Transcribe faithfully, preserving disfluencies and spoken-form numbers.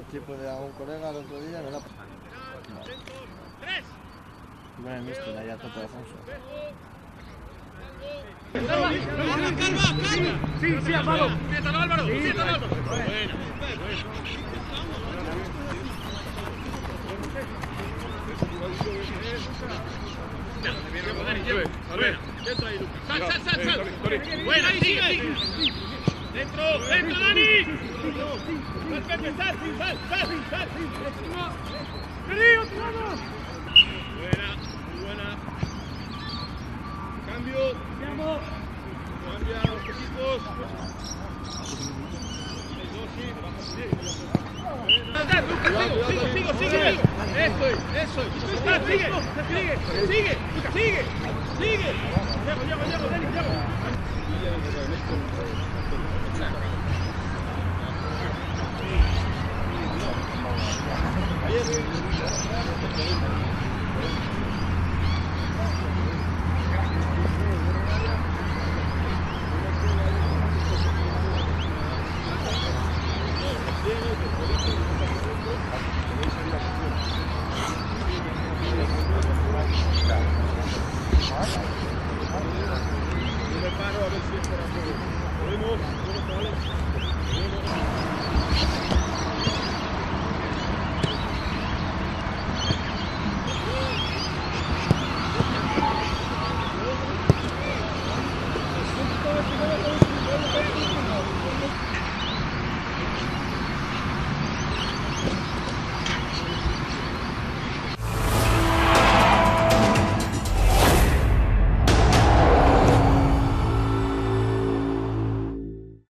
trípode a un colega el otro día, me la... No. Bueno, mister, ahí a tope Alfonso. ¡Calma, calma, calma! Sí, sí, Álvaro. ¡Siéntalo, Álvaro! Sí, ¡Siéntalo, Álvaro! Buena. Buena. Sal, sal, sal, sal. Buena, sigue, sigue. Dentro, dentro, Dani. Sal, Pepe, sal, sal, sal, sal. ¡Querido, tiramos! Buena, muy buena. Cambio. ¡Vamos! Cambia los poquitos. Sigo, sigo, sigue. Eso es, eso es. Está, sigue, sigue, sigue, sigue, sigue. Llego, llego, llego, Dani, llego. Ahí es.